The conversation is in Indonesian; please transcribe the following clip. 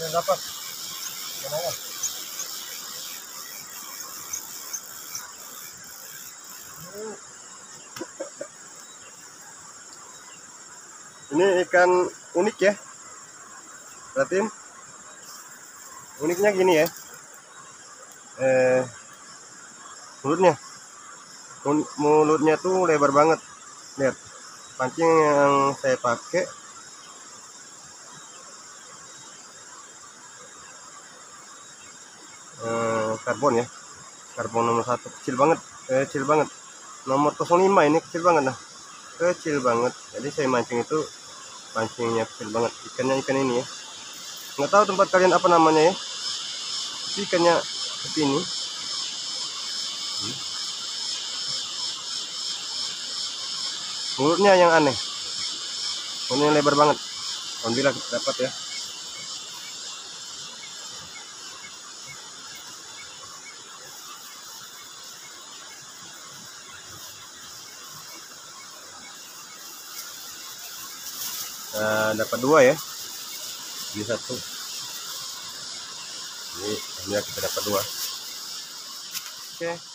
dapat. Lumayan. Ini ikan unik ya. Perhatiin. Uniknya gini ya. Mulutnya tuh lebar banget. Lihat. Pancing yang saya pakai karbon ya. Karbon nomor 1 kecil banget. Nomor 05 ini kecil banget nah. Kecil banget. Jadi saya mancing itu pancingnya kecil banget. Ikan ini ya. Nggak tahu tempat kalian apa namanya ya. Ikannya seperti ini. Mulutnya yang aneh. Mulutnya lebar banget. Alhamdulillah dapat ya. Dapat 2 ya. Ini 1. Ini alhamdulillah kita dapat 2. Oke.